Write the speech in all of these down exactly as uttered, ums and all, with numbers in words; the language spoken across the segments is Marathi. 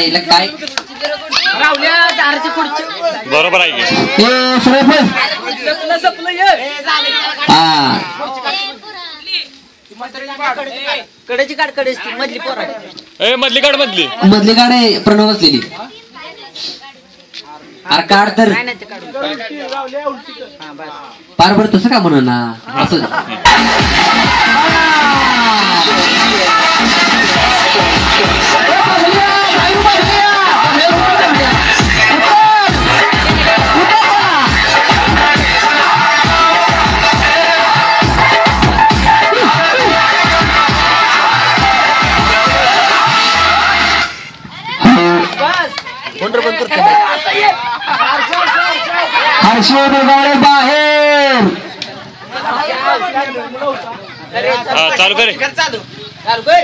आईला काय बरोबर आहे कडेची काढ कडे मधली पोर ए मधली काढ मधली मधली काढ आहे प्रणव असलेली अरे काढ तर पार बर तसं का म्हणू ना असं हर्षद गाळे बाहेर चालू करे चालू चालू कर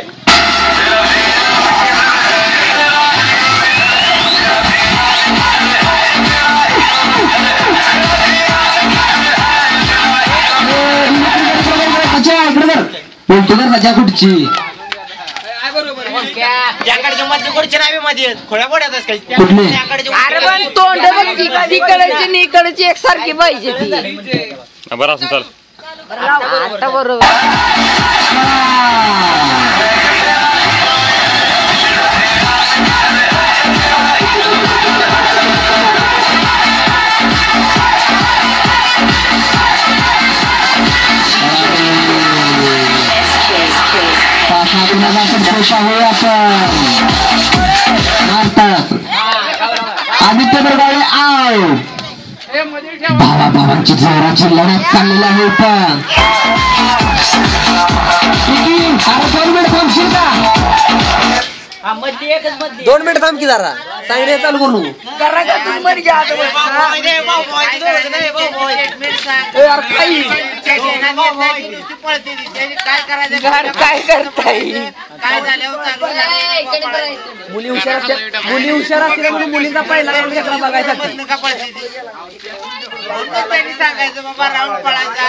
बोलतो ना राजा कुठची याकडच्या मधली गोडची नावे मध्ये खोळ्या बोड्यातच काही कुठली अरे पण तोंड तिकडची निकडची एकसारखी पाहिजे ती बरं असं चाल आता बरोबर आदित्य बरगाळे आव भावा भावांची जोराची लढत चाललेली आहे पण अरे दोन मिनिट थांबशील का दोन मिनिट थांब की जरा सांगणे चालू करू काय करताय मुली हुशार असतात मुली हुशार असतात म्हणजे मुलींचा पहिला राऊंड घेतला बघायसाठी सांगायचं बाबा राऊंड पळायचा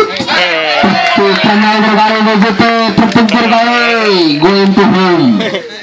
प्रत्येक प्रत्येक गोइंग टू होम